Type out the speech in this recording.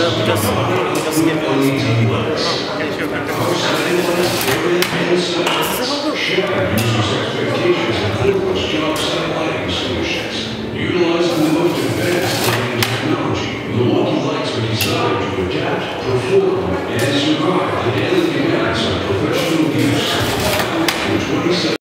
just skip it. Okay, sure. Utilizing the most advanced technology, Milwaukee Lights are designed to adapt, perform, and survive the daily demands of professional use. In 27